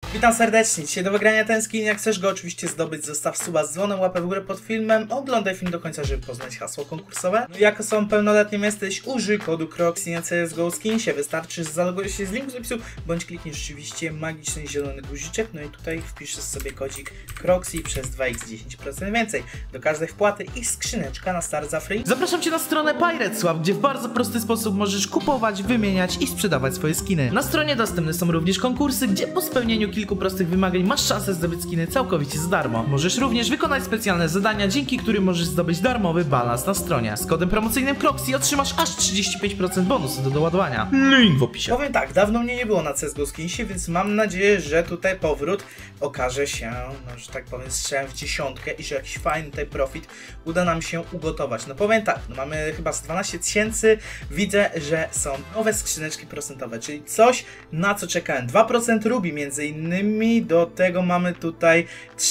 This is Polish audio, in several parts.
Witam serdecznie, dzisiaj do wygrania ten skin, jak chcesz go oczywiście zdobyć, zostaw suba z dzwonem, łapę w górę pod filmem, oglądaj film do końca, żeby poznać hasło konkursowe. No i jako osobą pełnoletnią jesteś, użyj kodu CROXI na CSGO Skinsie, wystarczy zalogować się z linku z opisu, bądź klikniesz oczywiście magiczny zielony guziczek, no i tutaj wpiszesz sobie kodzik CROXI przez 2x 10% więcej do każdej wpłaty i skrzyneczka na start za free. Zapraszam Cię na stronę PiratesWap, gdzie w bardzo prosty sposób możesz kupować, wymieniać i sprzedawać swoje skiny. Na stronie dostępne są również konkursy, gdzie po spełnieniu kilku prostych wymagań masz szansę zdobyć skiny całkowicie za darmo. Możesz również wykonać specjalne zadania, dzięki którym możesz zdobyć darmowy balans na stronie. Z kodem promocyjnym CROXI otrzymasz aż 35% bonusu do doładowania. Link w opisie. Powiem tak, dawno mnie nie było na CSGO Skinsie, więc mam nadzieję, że tutaj powrót okaże się, no, że tak powiem, strzałem w dziesiątkę i że jakiś fajny tutaj profit uda nam się ugotować. No powiem tak, no mamy chyba z 12 000, widzę, że są nowe skrzyneczki procentowe, czyli coś, na co czekałem. 2% Ruby między innymi, do tego mamy tutaj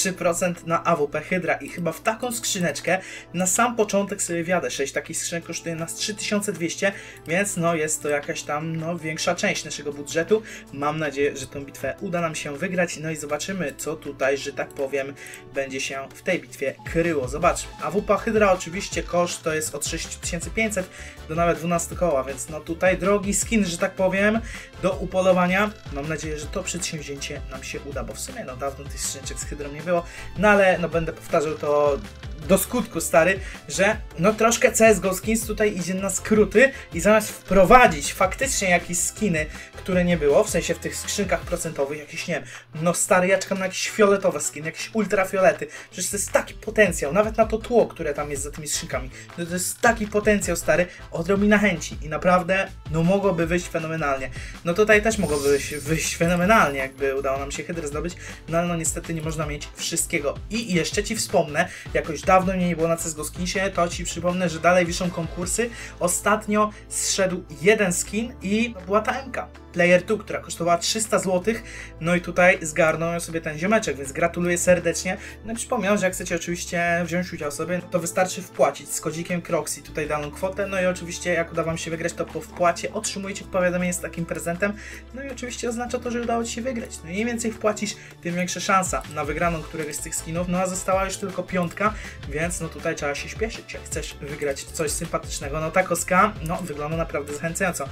3% na AWP Hydra i chyba w taką skrzyneczkę na sam początek sobie wjadę. 6 takich skrzynek kosztuje nas 3200, więc no jest to jakaś tam no większa część naszego budżetu. Mam nadzieję, że tę bitwę uda nam się wygrać, no i zobaczymy, co tutaj, że tak powiem, będzie się w tej bitwie kryło. Zobaczmy. AWP Hydra oczywiście koszt to jest od 6500 do nawet 12 koła, więc no tutaj drogi skin, że tak powiem, do upolowania. Mam nadzieję, że to przedsięwzięcie nam się uda, bo w sumie no dawno tych skrzyneczek z Hydrą nie było, no ale no będę powtarzał to do skutku, stary, że no troszkę CSGO Skins tutaj idzie na skróty i zamiast wprowadzić faktycznie jakieś skiny, które nie było, w sensie w tych skrzynkach procentowych, jakieś, nie wiem, no stary, ja czekam na jakieś fioletowe skiny, jakieś ultrafiolety, przecież to jest taki potencjał, nawet na to tło, które tam jest za tymi skrzynkami, no to jest taki potencjał, stary, odrobina chęci i naprawdę, no mogłoby wyjść fenomenalnie. No tutaj też mogłoby wyjść fenomenalnie, jakby udało nam się Hydrę zdobyć, no ale no niestety nie można mieć wszystkiego. I jeszcze Ci wspomnę, jakoś dawno mnie nie było na CSGO Skinsie, to Ci przypomnę, że dalej wiszą konkursy. Ostatnio zszedł jeden skin i była ta MK Player 2, która kosztowała 300 zł, no i tutaj zgarnął sobie ten ziomeczek, więc gratuluję serdecznie. No i przypomnę, że jak chcecie oczywiście wziąć udział sobie, to wystarczy wpłacić z kodzikiem CROXI tutaj daną kwotę, no i oczywiście jak uda Wam się wygrać, to po wpłacie otrzymujecie powiadomienie z takim prezentem, no i oczywiście oznacza to, że udało Ci się wygrać. No i im więcej wpłacisz, tym większa szansa na wygraną któregoś z tych skinów, no a została już tylko 5, więc no tutaj trzeba się śpieszyć, jak chcesz wygrać coś sympatycznego. No ta kostka, no wygląda naprawdę zachęcająco.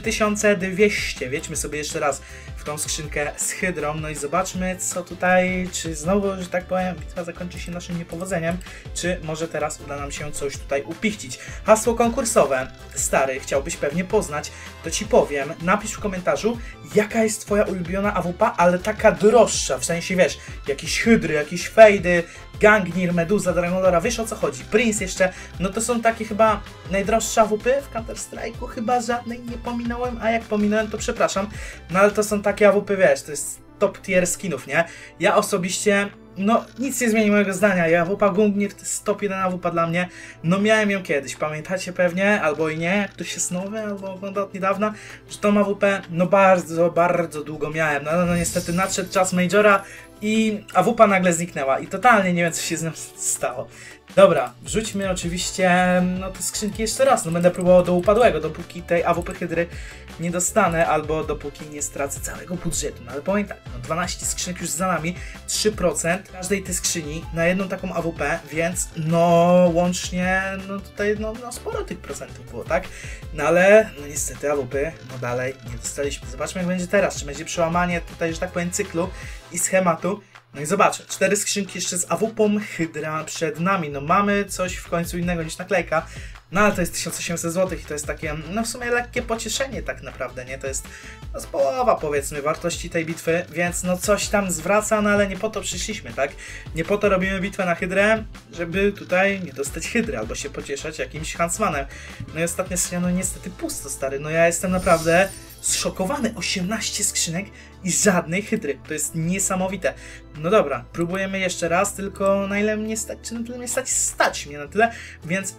3200, wiedźmy sobie jeszcze raz w tą skrzynkę z Hydrą, no i zobaczmy, co tutaj, czy znowu, że tak powiem, bitwa zakończy się naszym niepowodzeniem, czy może teraz uda nam się coś tutaj upichcić. Hasło konkursowe, stary, chciałbyś pewnie poznać, to Ci powiem, napisz w komentarzu, jaka jest Twoja ulubiona AWP, ale taka droższa, w sensie, wiesz, jakieś Hydry, jakieś Fejdy, Gangnir, Meduza, Dragonlora, wiesz o co chodzi, Prince jeszcze, no to są takie chyba najdroższe AWP w Counter Strike'u, chyba żadnej nie pominąłem, a jak pominąłem, to przepraszam, no ale to są takie AWP, wiesz, to jest top tier skinów, nie? Ja osobiście, no nic nie zmieni mojego zdania, ja AWP Gungnir to jest top 1 AWP dla mnie, no miałem ją kiedyś, pamiętacie pewnie, albo i nie, jak ktoś jest nowy, albo ogląda od niedawna, że tą AWP, no bardzo długo miałem, no niestety nadszedł czas Majora i AWP nagle zniknęła i totalnie nie wiem, co się z nią stało. Dobra, wrzućmy oczywiście no te skrzynki jeszcze raz, no będę próbował do upadłego, dopóki tej AWP Hydry nie dostanę, albo dopóki nie stracę całego budżetu, no ale powiem tak, no 12 skrzynek już za nami, 3% każdej tej skrzyni na jedną taką AWP, więc no łącznie, no tutaj no sporo tych procentów było, tak? No ale no niestety AWP, no dalej nie dostaliśmy. Zobaczmy jak będzie teraz, czy będzie przełamanie tutaj, że tak powiem, cyklu i schematu. No i zobaczę, 4 skrzynki jeszcze z AWP Hydra przed nami, no mamy coś w końcu innego niż naklejka, no ale to jest 1800 zł i to jest takie, no w sumie lekkie pocieszenie tak naprawdę, nie? To jest no z połowa, powiedzmy, wartości tej bitwy, więc no coś tam zwraca, no ale nie po to przyszliśmy, tak? Nie po to robimy bitwę na Hydrę, żeby tutaj nie dostać Hydry albo się pocieszać jakimś Huntsmanem. No i ostatnia skrzynia, no niestety pusto, stary, no ja jestem naprawdę zszokowany, 18 skrzynek i żadnej Hydry, to jest niesamowite. No dobra, próbujemy jeszcze raz, tylko na ile mnie stać, czy na tyle mnie stać mnie na tyle, więc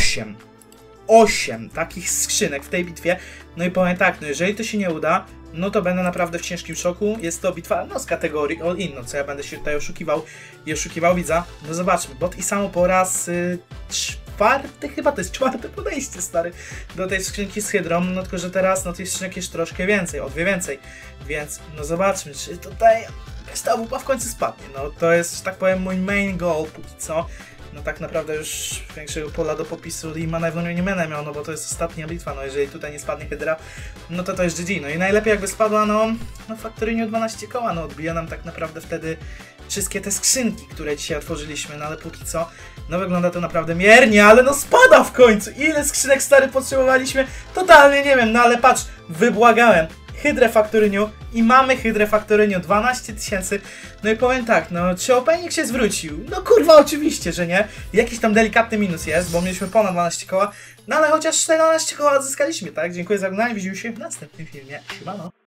8 takich skrzynek w tej bitwie, no i powiem tak, no jeżeli to się nie uda, no to będę naprawdę w ciężkim szoku, jest to bitwa, no z kategorii all-in, no co ja będę się tutaj oszukiwał widza, no zobaczmy, bot i samo po raz czwarty, chyba to jest czwarte podejście, stary, do tej skrzynki z Hydrą, no tylko że teraz, no tych skrzynek jest troszkę więcej, o 2 więcej, więc no zobaczmy, czy tutaj ta wupa w końcu spadnie. No to jest, że tak powiem, mój main goal póki co. No tak naprawdę już większego pola do popisu i mana nie będę miał, no bo to jest ostatnia bitwa, no jeżeli tutaj nie spadnie Hydra, no to jest GG. No i najlepiej jakby spadła, no Factoryniu 12 koła, no odbija nam tak naprawdę wtedy wszystkie te skrzynki, które dzisiaj otworzyliśmy, no ale póki co, no wygląda to naprawdę miernie, ale no spada w końcu! Ile skrzynek stary potrzebowaliśmy? Totalnie nie wiem, no ale patrz, wybłagałem Hydrę Factoryniu i mamy Hydrę Factoryniu 12 000. No i powiem tak, no czy opening się zwrócił? No kurwa oczywiście, że nie. Jakiś tam delikatny minus jest, bo mieliśmy ponad 12 koła, no ale chociaż 14 koła odzyskaliśmy, tak? Dziękuję za oglądanie, widzimy się w następnym filmie. Siemano.